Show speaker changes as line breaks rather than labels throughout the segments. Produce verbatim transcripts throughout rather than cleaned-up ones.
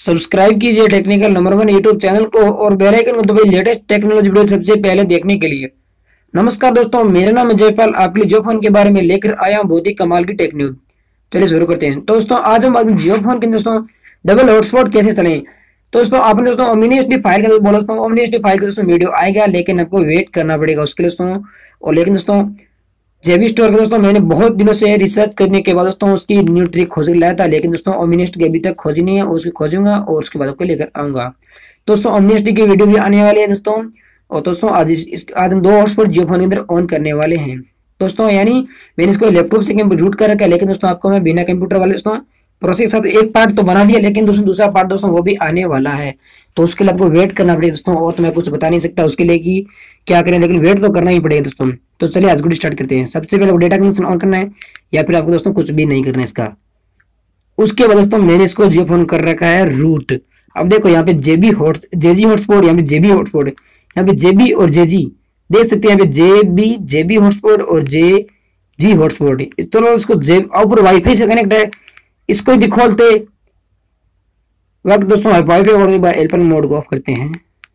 Subscribe कीजिए technical number one YouTube channel को और बेल आइकन को दबाइए लेटेस्ट टेक्नोलॉजी वीडियो सबसे पहले देखने के लिए। नमस्कार दोस्तों, मेरा नाम है जयपाल। आपके लिए जियो फोन के बारे में लेकर आया हूं बहुत ही कमाल की टेक न्यूज। चलिए शुरू करते हैं। तो दोस्तों आज हम अपने जियो फोन के दोस्तों डबल हॉटस्पॉट कैसे चलें। तो दोस्तों आपने दोस्तों ओमिनी एसडी फाइल का बोला दोस्तों ओमिनी एसडी फाइल का दोस्तों वीडियो आएगा, लेकिन आपको वेट करना पड़ेगा उसके लिए दोस्तों। और लेकिन दोस्तों जेबी स्टोर का दोस्तों मैंने बहुत दिनों से रिसर्च करने के बाद दोस्तों उसकी न्यू ट्रिक खोज के लाया था, लेकिन दोस्तों ओमिनिस्ट की अभी तक खोजी नहीं है। उसकी खोजूंगा और उसके बाद आपको लेकर आऊंगा। दोस्तों ओमिनिस्ट की वीडियो भी आने वाली है दोस्तों। और दोस्तों आज इस, इस आज हम दो हॉटस्पॉट जियो फोन के अंदर ऑन करने वाले हैं दोस्तों। यानी मैंने इसको लैपटॉप से रूट कर रखा है, लेकिन दोस्तों आपको मैं बिना कंप्यूटर वाले दोस्तों प्रोसेस के साथ एक पार्ट तो बना दिया, लेकिन दोस्तों दूसरा पार्ट दोस्तों वो भी आने वाला है। तो उसके लिए आपको वेट करना पड़ेगा दोस्तों। और तो मैं कुछ बता नहीं सकता उसके लिए कि क्या करें, लेकिन वेट तो करना ही पड़ेगा दोस्तों। तो चलिए आज वीडियो स्टार्ट करते हैं। सबसे पहले डेटा कनेक्शन ऑन करना है, या फिर आपको दोस्तों कुछ भी नहीं करना है इसका। उसके बाद दोस्तों मैंने इसको जियो फोन कर रखा है रूट। अब देखो यहाँ पे जेबी हॉट जेजी हॉटस्पॉट, यहाँ पे जेबी हॉटस्पॉट, यहाँ पे जेबी और जेजी देख सकते हैं। यहाँ पे जेबी जेबी हॉटस्पॉट और जे जी हॉटस्पॉट। तो इसको जे ऊपर वाईफाई से कनेक्ट है, इसको भी खोलते वक्त दोस्तों वाईफाई और एयरटेल मोड को ऑफ करते हैं।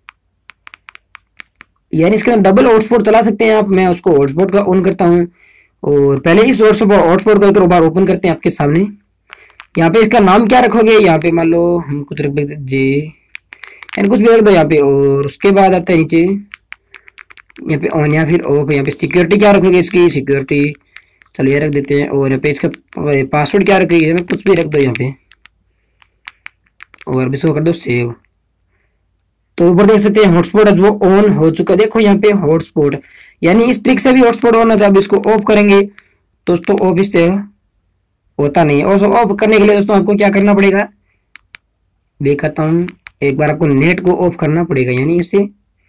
यानी इसके अंदर डबल हॉटस्पॉट चला सकते हैं आप। मैं उसको हॉटस्पॉट का ऑन करता हूँ और पहले इस हॉटस्पॉट को एक बार ओपन करते हैं आपके सामने। यहाँ पे इसका नाम क्या रखोगे, यहाँ पे मान लो हम कुछ रख देते जे, यानी कुछ भी रख दो यहाँ पे। और उसके बाद आता है नीचे यहाँ पे ऑन या फिर ऑफ। यहाँ पे सिक्योरिटी क्या रखोगे, इसकी सिक्योरिटी चलो ये रख देते हैं। और यहाँ पे इसका पासवर्ड क्या रखोगे, कुछ भी रख दो यहाँ पे और अभी इसको कर दो सेव। तो ऊपर देख सकते हैं हॉटस्पॉट वो ऑन हो चुका है। देखो यहाँ पे हॉटस्पॉट, यानी इस ट्रिक से भी हॉटस्पॉट ऑन था। अब इसको ऑफ करेंगे दोस्तों, ऑफ इससे होता नहीं है। और ऑफ करने के लिए दोस्तों आपको क्या करना पड़ेगा दिखाता हूँ। एक बार आपको नेट को ऑफ करना पड़ेगा, यानी इससे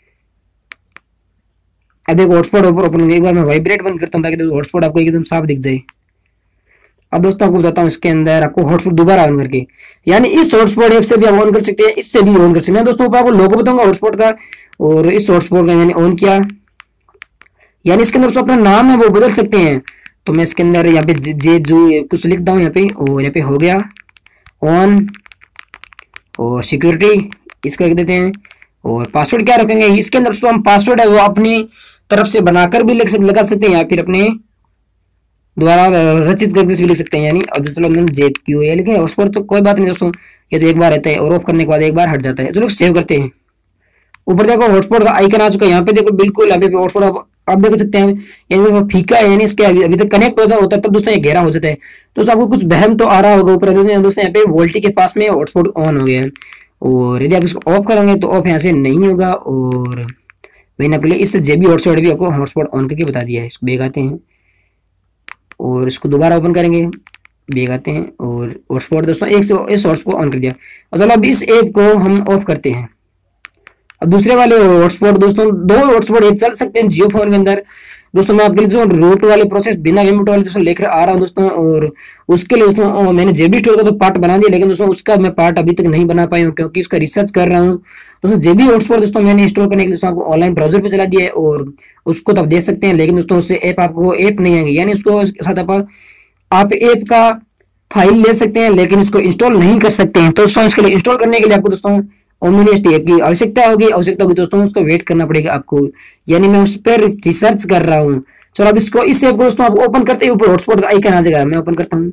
अब देखो हॉटस्पॉट ऊपर ओपन। एक बार मैं वाइब्रेट बंद करता हूँ ताकि हॉटस्पॉट आपको एकदम साफ दिख जाए। अब दोस्तों आपको बताता हूँ इसके अंदर आपको हॉटस्पॉट दोबारा ऑन करके, यानी इस हॉटस्पॉट ऐप से भी आप ऑन कर सकते हैं, इससे भी ऑन कर सकते हैं। दोस्तों आपको लोगो बताऊंगा हॉटस्पॉट का। और इस हॉटस्पॉट का मैंने ऑन किया, यानी इसके अंदर अपना नाम है वो बदल सकते हैं। तो मैं इसके अंदर यहाँ पे जे जो कुछ लिखता हूँ यहाँ पे, और यहाँ पे हो गया ऑन। और सिक्योरिटी इसको लिख देते हैं। और पासवर्ड क्या रखेंगे इसके अंदर दोस्तों, हम पासवर्ड है वो अपनी तरफ से बनाकर भी लगा सकते हैं, या फिर अपने द्वारा रचित करके भी लिख सकते हैं। यानी अब चलो मैंने जे क्यू ए लिखा है हॉटस्पॉट, तो कोई बात नहीं दोस्तों, ये तो एक बार रहता है और ऑफ करने के बाद एक बार हट जाता है। चलो सेव करते हैं। ऊपर देखो हॉटस्पॉट का आइकन आ चुका है, यहाँ पे देखो बिल्कुल अभी हॉटस्पॉट आप, आप देख सकते हैं। यानी फीका है, यानी इसके अभी, अभी तक कनेक्ट होता होता है तब दोस्तों ये गहरा हो जाता है। दोस्तों आपको कुछ बहम तो आ रहा होगा ऊपर दोस्तों, यहाँ पे वोल्टी के पास में हॉटस्पॉट ऑन हो गया है। और यदि आप इसको ऑफ करेंगे तो ऑफ यहाँ से नहीं होगा। और मैंने आपके लिए इस जेबी हॉटस्पॉट भी आपको हॉटस्पॉट ऑन करके बता दिया है। इसको बेगाते हैं और इसको दोबारा ओपन करेंगे, बेगाते हैं और हॉटस्पॉट दोस्तों एक से इस हॉटस्पॉट ऑन कर दिया। और चलो अब इस ऐप को हम ऑफ करते हैं। अब दूसरे वाले हॉटस्पॉट दोस्तों दो हॉटस्पॉट ऐप चल सकते हैं जियो फोन के अंदर दोस्तों। मैं आपके लिए जो रूट वाले प्रोसेस बिना कंप्यूटर वाले दोस्तों लेकर आ रहा हूं दोस्तों। और उसके लिए दोस्तों मैंने जेबी स्टोर का तो पार्ट बना दिया, लेकिन दोस्तों उसका मैं पार्ट अभी तक नहीं बना पाई हूँ क्योंकि उसका रिसर्च कर रहा हूँ दोस्तों। जेबी हॉटस्पॉट दोस्तों मैंने इंस्टॉल करने के लिए दोस्तों आपको ऑनलाइन ब्राउजर पे चला दिया है और उसको तो आप देख सकते हैं, लेकिन दोस्तों उससे ऐप आपको ऐप नहीं आएंगे। यानी उसको साथ आप आप ऐप का फाइल ले सकते हैं, लेकिन इसको इंस्टॉल नहीं कर सकते हैं। तो दोस्तों इसके लिए इंस्टॉल करने के लिए आपको दोस्तों ओमिनी एसडी ऐप की आवश्यकता होगी आवश्यकता होगी दोस्तों। उसको वेट करना पड़ेगा आपको, यानी मैं उस पर रिसर्च कर रहा हूँ। चलो अब इसको इस ऐप को दोस्तों आप ओपन करते ही ऊपर हॉटस्पॉट का आइकन आ जाएगा। मैं ओपन करता हूँ,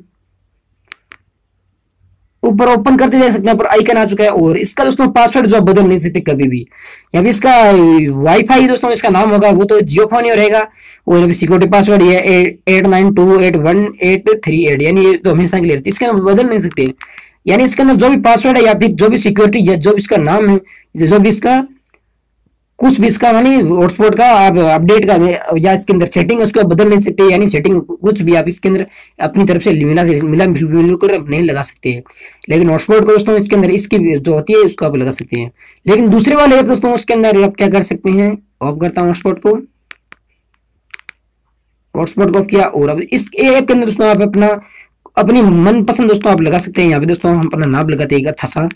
ऊपर ओपन करते देख सकते हैं ऊपर आइकन आ चुका है। और इसका दोस्तों पासवर्ड जो आप बदल नहीं सकते कभी भी। यहाँ पे इसका वाईफाई दोस्तों इसका नाम होगा वो तो जियो फोन ही रहेगा। और अभी सिक्योरिटी पासवर्ड ये eight nine two eight one eight three eight, यानी ये तो हमेशा के लिए रहती है, इसके अंदर बदल नहीं सकते। यानी इसके अंदर जो भी पासवर्ड है या फिर जो भी सिक्योरिटी या जो भी इसका नाम है, जो भी इसका कुछ भी इसका यानी हॉटस्पॉट का आप अपडेट का या इसके अंदर सेटिंग उसको बदल नहीं सकते। यानी सेटिंग कुछ भी आप इसके अंदर अपनी तरफ से मिला मिला मिलकर नहीं लगा सकते हैं। लेकिन हॉटस्पॉट को दोस्तों इसके अंदर इसकी जो होती है उसको आप लगा सकते हैं। लेकिन दूसरे वाले ऐप दोस्तों उसके अंदर आप क्या कर सकते हैं, ऑफ करता हूँ हॉटस्पॉट को, हॉटस्पॉट को ऑफ किया। और अब इस ऐप के अंदर दोस्तों आप अपना अपनी मनपसंद दोस्तों आप लगा सकते हैं। यहाँ पे दोस्तों हम अपना नाम लगाते हैं अच्छा सा।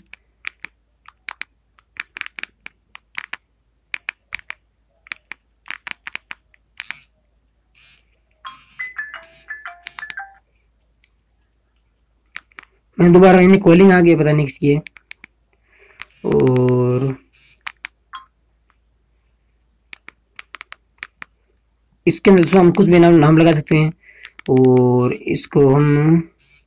मैं दोबारा इन्हें कॉलिंग आ गई, पता नहीं किसकी है। और इसके अंदर दोस्तों हम कुछ भी नाम नाम लगा सकते हैं, और इसको हम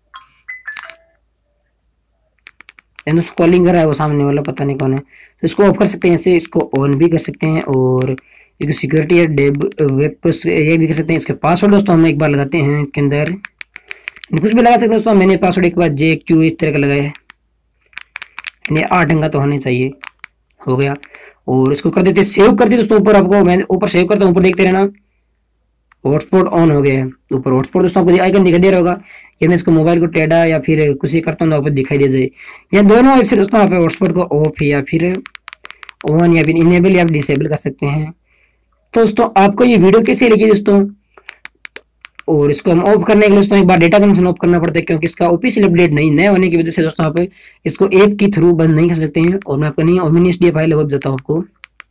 दोस्तों कॉलिंग कर रहा है वो सामने वाला, पता नहीं कौन है, तो इसको ऑफ कर सकते हैं, ऐसे इसको ऑन भी कर सकते हैं। और एक सिक्योरिटी है डेब वेब, ये भी कर सकते हैं। इसके पासवर्ड दोस्तों हम एक बार लगाते हैं, इसके अंदर कुछ भी लगा सकते हैं दोस्तों। मैंने पासवर्ड एक बार जे क्यू इस तरह का लगाया है, यानी आठ अंक का तो होना चाहिए, हो गया। और इसको कर देते सेव कर दिए दोस्तों। ऊपर आपको मैं ऊपर सेव करता हूँ, ऊपर देखते रहना, हॉटस्पॉट ऑन हो गया है। ऊपर हॉटस्पॉट दोस्तों आपको आइकन दिखाई दे रहा होगा, ये मैं इसको मोबाइल को टेढ़ा या फिर कुछ ही करता हूँ तो आपको दिखाई दे जाए। ये दोनों ऐप से दोस्तों आप हॉटस्पॉट को ऑफ या फिर ऑन या फिर इनेबल या डिसेबल कर सकते हैं। तो दोस्तों आपको ये वीडियो कैसी लगी दोस्तों, और इसको हम ऑफ करने के लिए दोस्तों एक बार डेटा कनेक्शन ऑफ करना पड़ता है, क्योंकि इसका ऑफिशियल अपडेट नहीं नया होने की वजह से दोस्तों आप इसको ऐप के थ्रू बंद नहीं कर सकते हैं। और मैं आपको नहीं ओमिनियस डी फाइल है वो बताता हूँ आपको।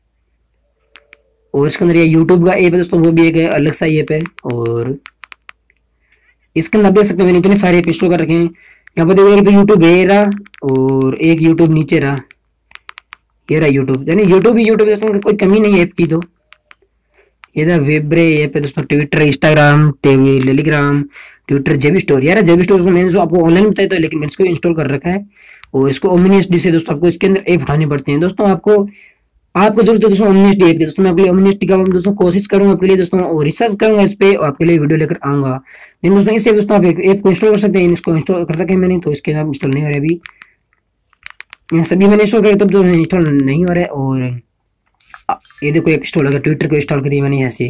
और इसके अंदर ये यूट्यूब का ऐप है दोस्तों, वो भी एक अलग सा ऐप है। और इसके अंदर देख सकते हैं मैंने इतने सारे ऐप इंस्टॉल कर रखे हैं। यहाँ पर देखो, एक तो यूट्यूब है रहा, और एक यूट्यूब नीचे रहा, ये रहा यूट्यूब, यानी यूट्यूब ही यूट्यूब दोस्तों, कोई कमी नहीं है ऐप की। तो ये था वेब्रे ऐप है दोस्तों, Twitter, Instagram, Telegram, Twitter, JB store. यार जेबी स्टोर मैंने जो आपको ऑनलाइन बताया था, लेकिन मैंने इसको इंस्टॉल कर रखा है। और इसको ओमिनियस डी से दोस्तों आपको इसके अंदर ऐप उठानी पड़ती है दोस्तों। आपको आपको जरूरत है दोस्तों ओमिनियस डी ऐप की। दोस्तों मैं आपके लिए ओमिनियस डी का दोस्तों कोशिश करूंगा आपके लिए दोस्तों, और रिसर्च करूंगा इस पे, और आपके लिए वीडियो लेकर आऊंगा। लेकिन दोस्तों इससे दोस्तों आप एक ऐप को इंस्टॉल कर सकते हैं। इसको इंस्टॉल कर रखे हैं मैंने, तो इसके अंदर इंस्टॉल नहीं हो रहा है अभी। ये सभी मैंने इंस्टॉल किया तब जो इंस्टॉल नहीं हो रहा है। और ये देखो ऐप इंस्टॉल हो गया, ट्विटर को इंस्टॉल करी मैंने ऐसे।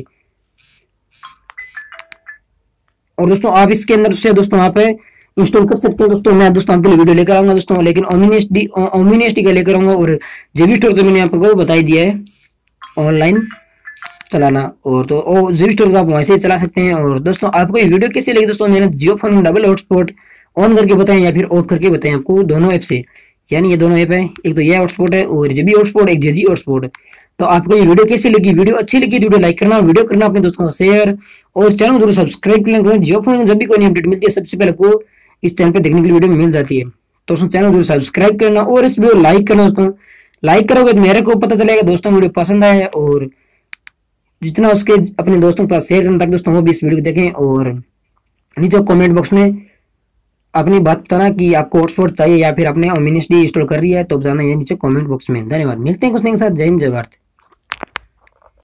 और दोस्तों आप इसके अंदर से दोस्तों आप इंस्टॉल कर सकते हैं दोस्तों। मैं दोस्तों आपके लिए वीडियो लेकर आऊंगा दोस्तों, लेकिन ओमिनियस डी ओमिनियस डी का लेकर आऊंगा। और जेबी स्टोर तो मैंने आपको बता ही दिया है ऑनलाइन चलाना, और तो जेबी स्टोर को आप वहां से चला सकते हैं। और दोस्तों आपको ये वीडियो कैसी लगी दोस्तों, मैंने जियो फोन में डबल हॉटस्पॉट ऑन करके बताएं या फिर ऑफ करके बताएं आपको दोनों ऐप से, यानी ये दोनों ऐप है, एक तो ये हॉटस्पॉट है और जेबी हॉटस्पॉट, एक जेजी हॉटस्पॉट। तो आपको ये वीडियो कैसी लगी, वीडियो अच्छी लगी तो वीडियो लाइक करना, वीडियो करना अपने दोस्तों से शेयर, और चैनल जरूर सब्सक्राइब करना। जियो फोन जब भी कोई अपडेट मिलती है सबसे पहले आपको इस चैनल पे देखने के लिए वीडियो मिल जाती है। तो दोस्तों चैनल जरूर सब्सक्राइब करना, और इस वीडियो लाइक करना दोस्तों। लाइक करोगे तो मेरे को पता चलेगा दोस्तों वीडियो पसंद आया है, और जितना उसके अपने दोस्तों के साथ शेयर करना ताकि दोस्तों वो भी इस वीडियो को देखें। और नीचे कमेंट बॉक्स में अपनी बात बताना कि आपको हॉटस्पॉट चाहिए या फिर आपने ओमिनियस डी इंस्टॉल कर रही है, तो बताना ये नीचे कमेंट बॉक्स में। धन्यवाद, मिलते हैं कुछ नए के साथ। जय हिंद, जय भारत।